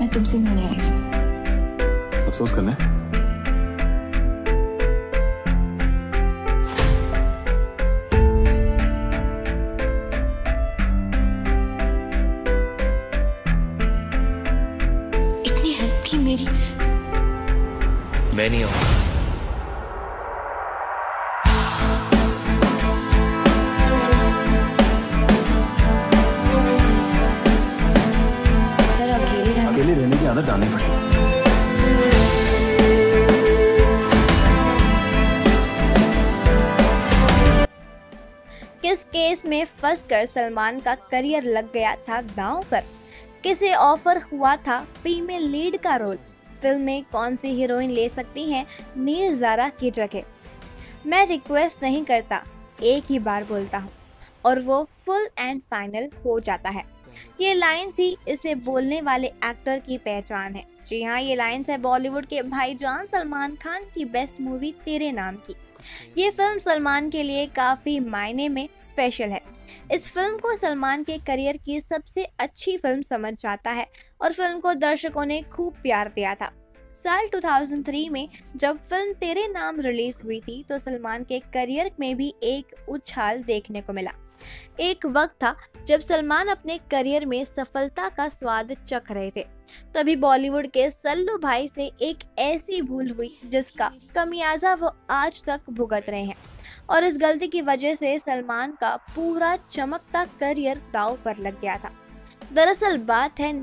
मैं तुमसे मिलने आई हूँ। अफसोस करने? इतनी हेल्प की मेरी। मैं नहीं आऊंगा। अकेले रहने की आदत डालनी पड़ेगी। किस केस में फंसकर सलमान का करियर लग गया था दांव पर? किसे ऑफर हुआ था फीमेल लीड का रोल? फिल्म में कौन सी हीरोइन ले सकती हैं नीर ज़ारा की जगह? मैं रिक्वेस्ट नहीं करता, एक ही बार बोलता हूँ और वो फुल एंड फाइनल हो जाता है। ये लाइन्स ही इसे बोलने वाले एक्टर की पहचान है। जी हाँ, ये लाइन्स है बॉलीवुड के भाईजान सलमान खान की बेस्ट मूवी तेरे नाम की। ये फिल्म सलमान के लिए काफ़ी मायने में स्पेशल है। इस फिल्म को सलमान के करियर की सबसे अच्छी फिल्म समझ जाता है और फिल्म को दर्शकों ने खूब प्यार दिया था। साल 2003 में जब फिल्म तेरे नाम रिलीज हुई थी तो सलमान के करियर में भी एक उछाल देखने को मिला। एक वक्त था जब सलमान अपने करियर में सफलता का स्वाद चख रहे थे, तभी बॉलीवुड के सल्लू भाई से एक ऐसी भूल हुई जिसका कमियाजा वो आज तक भुगत रहे हैं और इस गलती की वजह से सलमान का पूरा चमकता करियर दांव पर लग गया था। दरअसल बात है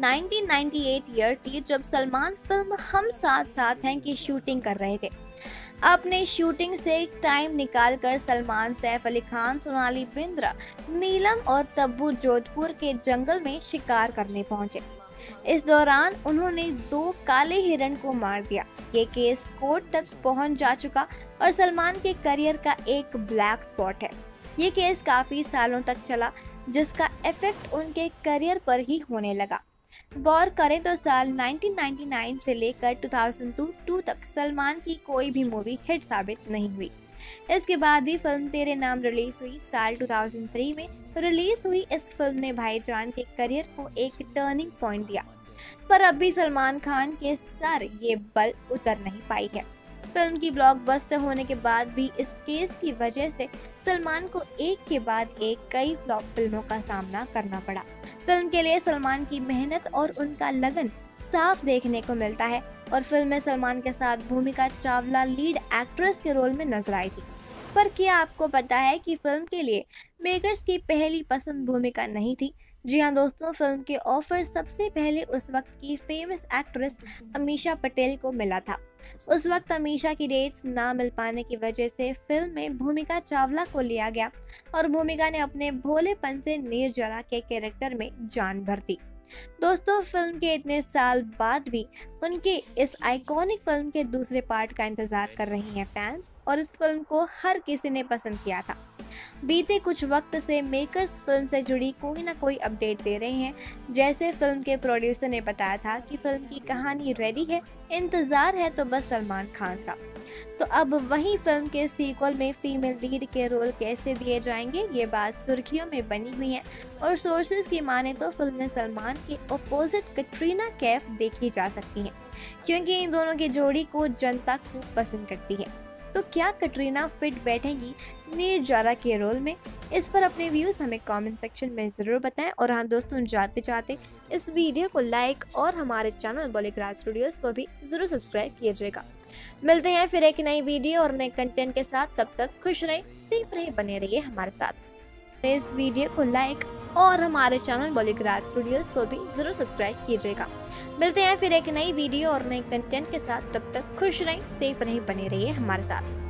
1998 ईयर की, जब सलमान फिल्म हम साथ साथ हैं की शूटिंग कर रहे थे। अपने शूटिंग से टाइम निकालकर सलमान सैफ अली खान, सोनाली बिंद्रा, नीलम और तब्बू जोधपुर के जंगल में शिकार करने पहुंचे। इस दौरान उन्होंने 2 काले हिरण को मार दिया। ये केस कोर्ट तक पहुंच जा चुका और सलमान के करियर का एक ब्लैक स्पॉट है। ये केस काफी सालों तक चला जिसका इफेक्ट उनके करियर पर ही होने लगा। गौर करें तो साल 1999 से लेकर 2002 तक सलमान की कोई भी मूवी हिट साबित नहीं हुई। इसके बाद ही फिल्म तेरे नाम रिलीज हुई। साल 2003 में रिलीज हुई इस फिल्म ने भाईजान के करियर को एक टर्निंग पॉइंट दिया, पर अब भी सलमान खान के सर ये बल उतर नहीं पाई है। फिल्म की ब्लॉकबस्टर होने के बाद भी इस केस की वजह से सलमान को एक के बाद एक कई फ्लॉप फिल्मों का सामना करना पड़ा। फिल्म के लिए सलमान की मेहनत और उनका लगन साफ देखने को मिलता है और फिल्म में सलमान के साथ भूमिका चावला लीड एक्ट्रेस के रोल में नजर आई थी। पर क्या आपको पता है कि फिल्म के लिए मेकर्स की पहली पसंद भूमिका नहीं थी? जी हाँ दोस्तों, फिल्म के ऑफर सबसे पहले उस वक्त की फेमस एक्ट्रेस अमीषा पटेल को मिला था। उस वक्त अमीषा की डेट्स ना मिल पाने की वजह से फिल्म में भूमिका चावला को लिया गया और भूमिका ने अपने भोलेपन से नीर ज़ारा के कैरेक्टर में जान भर दी। दोस्तों, फिल्म के इतने साल बाद भी उनके इस आइकॉनिक फिल्म के दूसरे पार्ट का इंतजार कर रही हैं फैंस और इस फिल्म को हर किसी ने पसंद किया था। बीते कुछ वक्त से मेकर्स फिल्म से जुड़ी कोई ना कोई अपडेट दे रहे हैं। जैसे फिल्म के प्रोड्यूसर ने बताया था कि फिल्म की कहानी रेडी है, इंतजार है तो बस सलमान खान का। तो अब वही फिल्म के सीक्वल में फीमेल लीड के रोल कैसे दिए जाएंगे, ये बात सुर्खियों में बनी हुई है और सोर्सेज की माने तो फिल्म में सलमान के अपोजिट कटरीना कैफ देखी जा सकती हैं, क्योंकि इन दोनों की जोड़ी को जनता खूब पसंद करती है। तो क्या कटरीना फिट बैठेंगी नीर ज़ारा के रोल में? इस पर अपने व्यूज़ हमें कमेंट सेक्शन में ज़रूर बताएं। और हाँ दोस्तों, जाते जाते इस वीडियो को लाइक और हमारे चैनल बॉलीवुड स्टूडियोज़ को भी ज़रूर सब्सक्राइब कीजिएगा। मिलते हैं फिर एक नई वीडियो और नए कंटेंट के साथ। तब तक खुश रहें, सेफ रहे, बने रहिए हमारे साथ। इस वीडियो को लाइक और हमारे चैनल बॉलीवुड स्टूडियोज़ को भी ज़रूर सब्सक्राइब कीजिएगा। मिलते हैं फिर एक नई वीडियो और नए कंटेंट के साथ। तब तक खुश रहें, सेफ रहें, बने रहिए हमारे साथ।